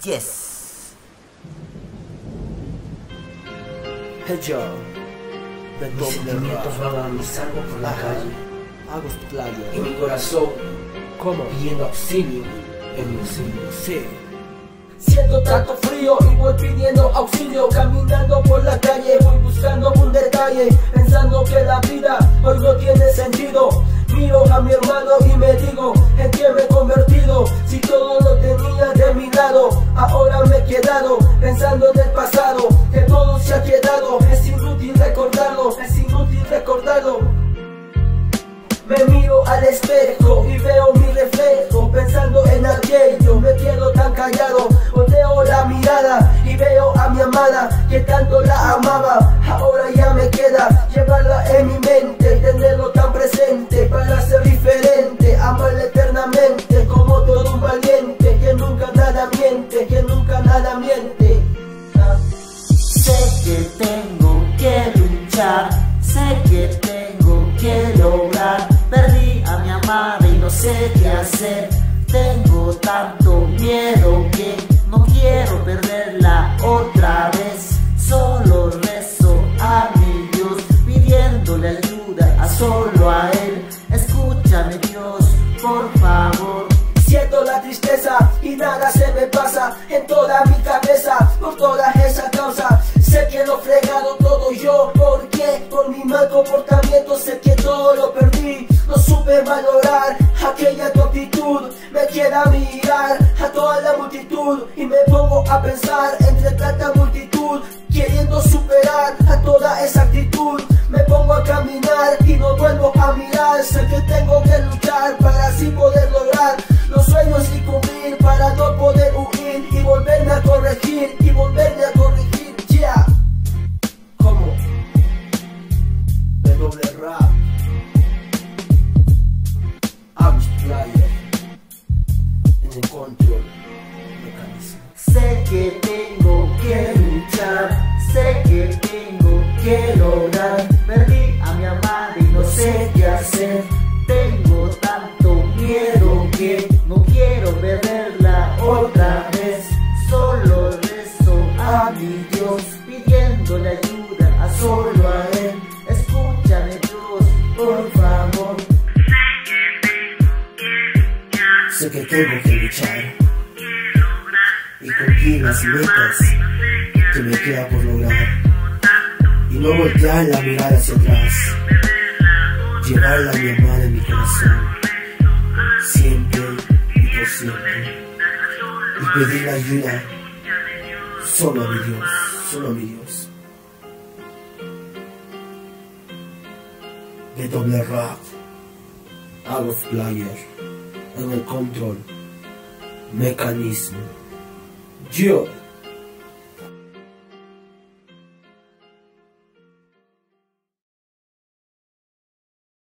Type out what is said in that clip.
Yes. Hey yo, de Mis doble sentimientos rap. vagan y salgo por la calle Hago y playa. mi corazón ¿Cómo? pidiendo auxilio en mi auxilio. Sí. Siento tanto frío y voy pidiendo auxilio. Caminando por la calle voy buscando un detalle, pensando que la vida hoy no tiene sentido. Miro a mi hermano y me digo, ¿en qué me he convertido? Si todo lo tenía de mi lado, ahora me he quedado pensando en el pasado, que todo se ha quedado. Es inútil recordarlo, es inútil recordarlo. Me miro al espejo y veo mi reflejo, pensando en aquello, me quedo tan callado. Volteo la mirada y veo a mi amada, que tanto la amaba. Ahora ya me queda llevarla en mi mente, tenerlo tan presente para ser diferente, amarla eternamente como todo un valiente, que nunca nada miente, que nunca nada miente. Sé que tengo que luchar, sé que tengo que lograr. Perdí a mi amada y no sé qué hacer. Tengo tanto miedo que no quiero perderla otra vez. Solo rezo a mi Dios, pidiéndole ayuda a solo a Él. Escúchame Dios, por favor. Siento la tristeza y nada se me pasa en toda mi cabeza por toda esa causa. Sé que lo he fregado todo yo, porque por mi mal comportamiento sé que todo lo perdí. No supe valorar aquella tu actitud. Me queda mirar a toda la multitud y me pongo a pensar entre tanta multitud, queriendo superar a toda esa actitud. Me pongo a caminar y no vuelvo a mirar. Sé que tengo que luchar para así poder lograr los sueños y cumplir, para no poder huir y volverme a corregir, y volverme a corregir, yeah. ¿Cómo? De doble rap. Hago playa. En el control. Mecanismo. Sé que tengo que luchar, sé que tengo que lograr. Perdí a mi amada y no sé qué hacer. Tengo tanto miedo que no quiero perderla otra vez. Solo rezo a mi Dios, pidiéndole ayuda a solo a Él. Escúchame Dios, por favor. Sé que tengo que luchar y cumplir las metas que me queda por lograr, y no voltear la mirada hacia atrás, llevarla a mi amada en mi corazón, siempre y por siempre, y pedir ayuda solo a mi Dios, solo a mi Dios. De doble rap, hago player, en el control, mecanismo. Yo